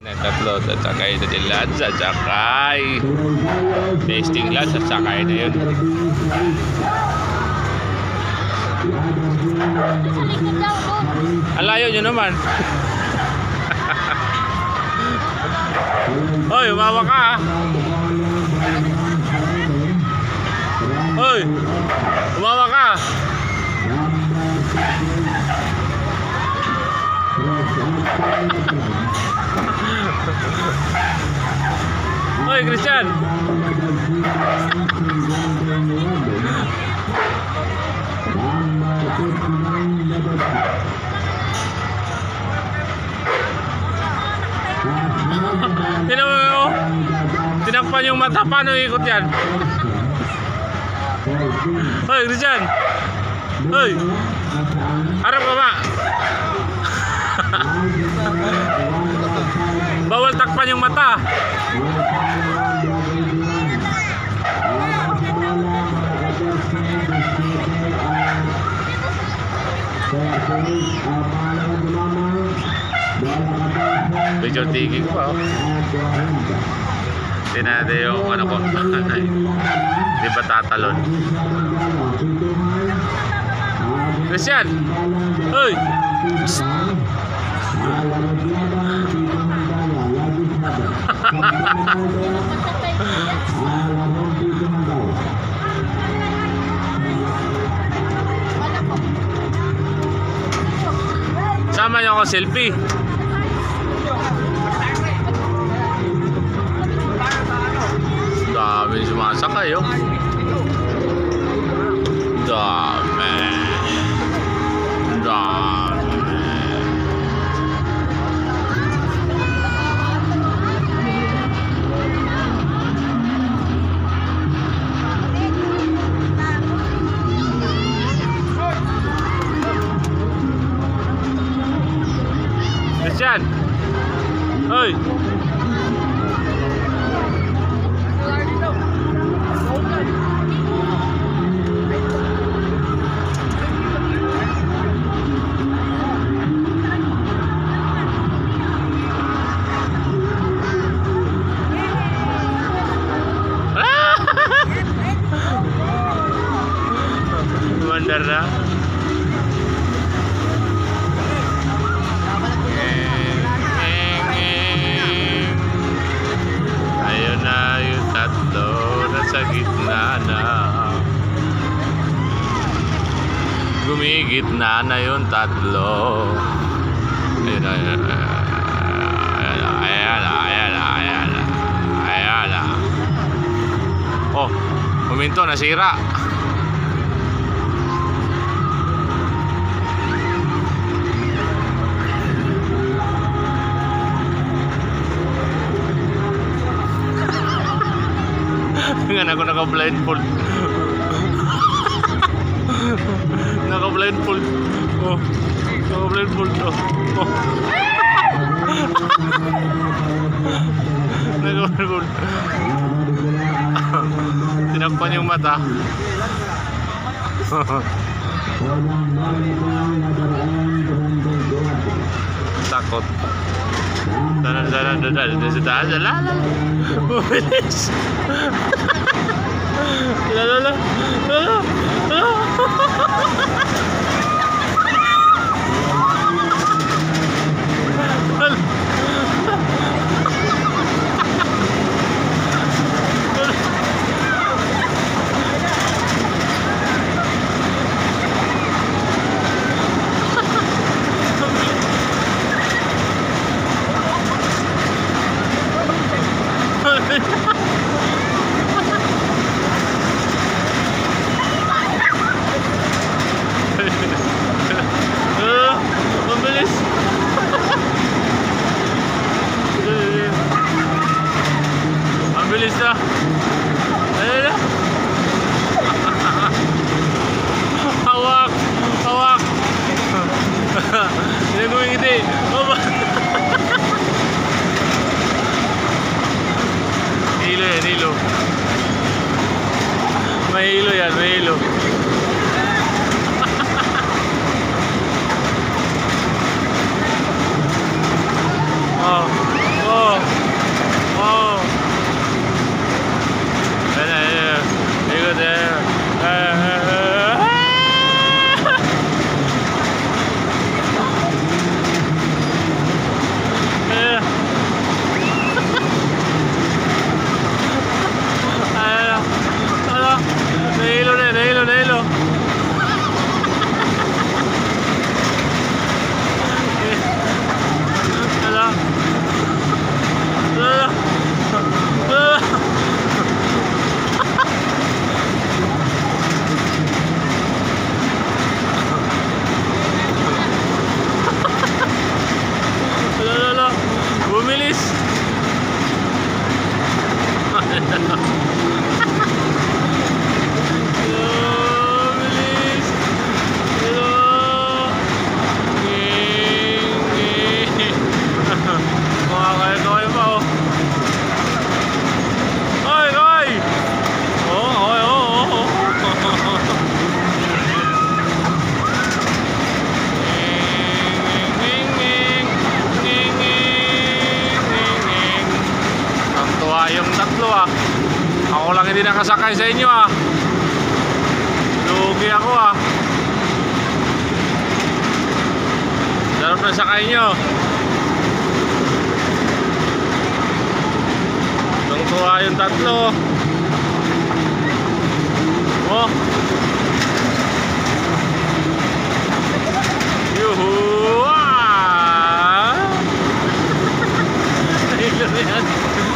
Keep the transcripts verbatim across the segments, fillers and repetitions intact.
Tatlo, sasakay na din lahat, sasakay. Testing lang, sasakay na yun. Ang layo nyo naman. Hoy, umawa ka ha. Hoy, umawa ka. Hoy, Christian. Tinan mo, tinakpan yung mata. Paano ikot yan? Hoy, Christian. Hoy, harap ka ba? Bawal takpan yung mata. Picture taking pa. Tinade yung ano ko. Di ba tatalon? Christian! Hoy! Psst! Sama niyo ako selfie. Dami sumasakay oh. Dami. Dami. Christian. Hoy. Mandar na. Ayun na yung tatlo nasa gitna na. Gumigitna na yung tatlo. Ayun na, ayun na. Ayan na, ayan na, ayan na. Ayan na. Oh, huminto, nasira. Nga ako naka-blindfold. Naka-blindfold. Oh. Naka-blindfold oh. Oh. Naka-blindfold. Tinakpan yung mata. Takot. Danan, danan, danan, danan, danan, danan, bumilis. Lala, lala, lala, lala. Bilis na. Ayun na. Hawak. Hawak. Hindi ko hindi. bilis! Yung tatlo ah. Ako lang hindi nakasakay sa inyo ah. Lugi ako ah. Sarap na sakay nyo. Tungtuwa yung tatlo. Oh. Yuhu. Ah. Nahilo na yan.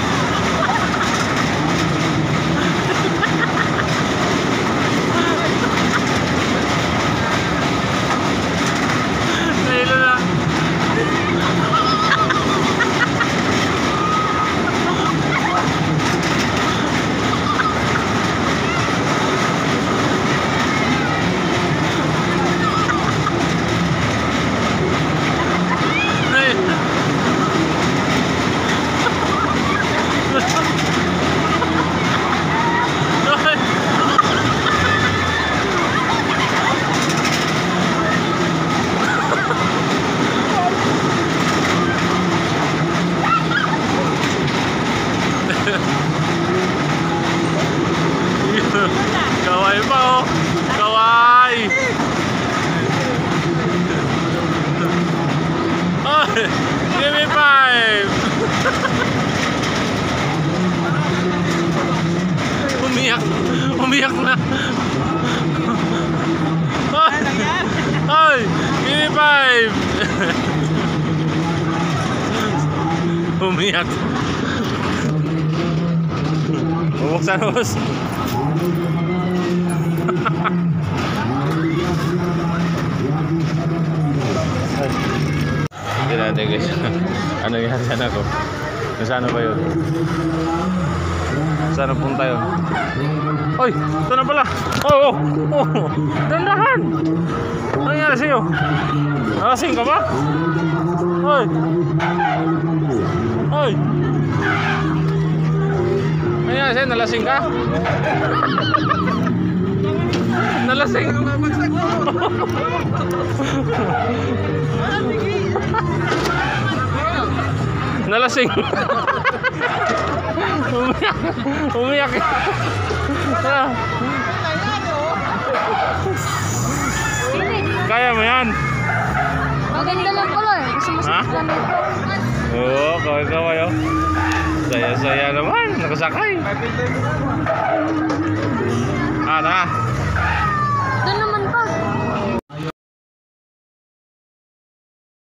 Kaway pa oh. Kaway. Oh, give me five. Umiyak. Umiyak na. Oy, give me five. Umiyak. Bubuksan hos. Hindi natin guys. Ano yung harihan ako? Nasaan ba yun? Saan punta yun? Oy! Ito na pala! Oh! Oh! Oh! Dandahan! Ano nangyari sa'yo? Nalasing ka ba? Oy! Oy! Ano nangyari sa'yo? Nalasing ka? Nalasing! Nalasing! Umiyak! Umiyak! Ah. Kaya mo yan? Maganda lang pala eh. Kasi masakit lang ito. Oo, kaway-kaway oh. Saya-saya naman. Nakasakay. Ah, tara.